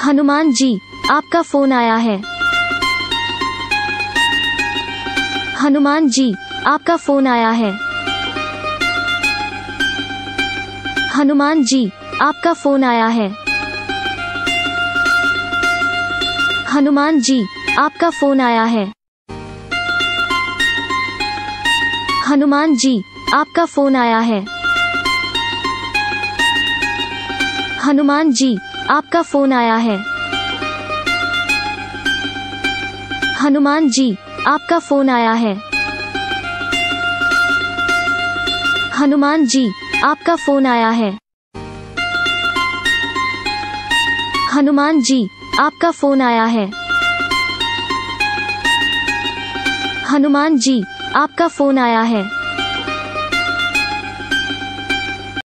हनुमान जी, आपका फोन आया है। हनुमान जी, आपका फोन आया है। हनुमान जी, आपका फोन आया है। हनुमान जी, आपका फोन आया है। हनुमान जी, आपका फोन आया है। हनुमान जी, आपका फोन आया है। हनुमान जी, आपका फोन आया है। हनुमान जी, आपका फोन आया है। हनुमान जी, आपका फोन आया है। हनुमान जी, आपका फोन आया है।